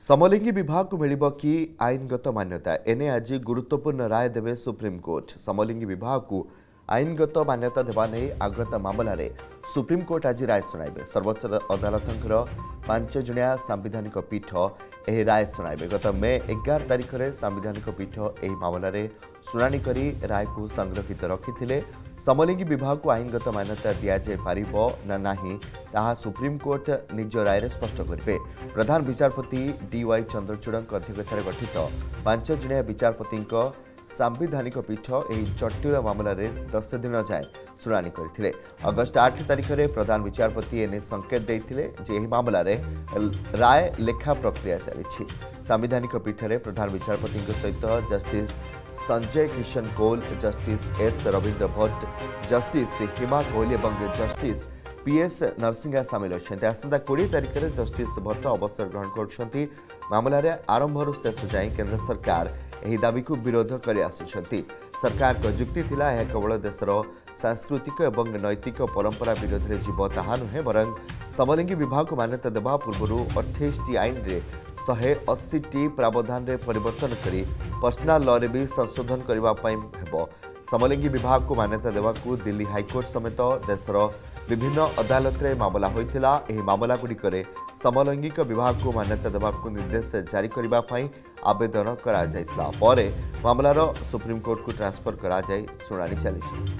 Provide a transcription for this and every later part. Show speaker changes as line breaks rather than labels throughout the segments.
समलिंगी विभाग को मिलिब कि आईनगत मान्यता एने आज गुरुत्वपूर्ण राय देवे सुप्रीमकोर्ट। समलिंगी विभाग को आईनगत मान्यता देवा नहीं आगत मामला रे सुप्रीमकोर्ट आज राय सुनाइबे। सर्वोच्च अदालतंकर 5 जणिया सांविधानिक पीठ एही राय सुनाइबे। गत मे 11 तारिख रे सांविधानिक पीठ एही मामला रे शुणाणी करी राय को संरक्षित रखिथिले। समलिंगी विभाग को आईनगत मान्यता दिया जाय पारिबो ना नाही ताहा सुप्रीमकोर्ट निज राय रे स्पष्ट करिबे। प्रधान विचारपति DY चंद्रचूड़क अध्यक्षतार गठित 5 जणिया विचारपतिंक सांविधानिक पीठ एही जटिल मामला रे 10 दिन जाए शुणाणी करथिले। अगस्त 8 तारिख रे प्रधान विचारपति एने संकेत देइथिले जे एही मामला रे राय लेखा प्रक्रिया चलिछि। सांविधानिक पीठ रे प्रधान विचारपतिंक सहित justice Sanjay Kishan Kaul, justice S Ravindra Bhat, justice Hima Kohli और जस्टिस PS नरसिंहा सामिल अच्छा। आसंता 20 तारिख में जस्टिस भट्ट अवसर ग्रहण कर मामला रे आरंभर शेष जाए केंद्र सरकार एही दाबी को विरोध कर आसुछंती। सरकार को युक्ति थिला यह केवल देशर सांस्कृतिक और नैतिक परंपरा विरोध में जीव ताहा नुहे बरं समलिंगी विभाग को मान्यता देवा पूर्व 28 आईन रे 180 प्रावधान रे परिवर्तन करी पर्सनल लॉ रे भी संशोधन करबा पई हेबो। समलिंगी विभाग को मान्यता देवा को दिल्ली हाईकोर्ट समेत देशर विभिन्न अदालत रे मामला होइथिला। एही मामला गुड़िकरे समलैंगिक विभाग को मान्यता देवा को निर्देश जारी करबा पई आवेदन करा जायतला परे मामलार सुप्रीम कोर्ट को ट्रांसफर करा जाय सुनानी चलिछि।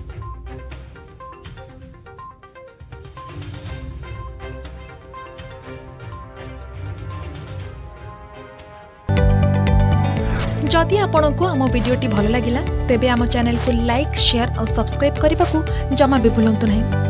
जदि आपंक आम भिडी भल लगा तेब आम चैनल को लाइक, शेयर और सब्सक्राइब करने को जमा भी भूलु नहीं।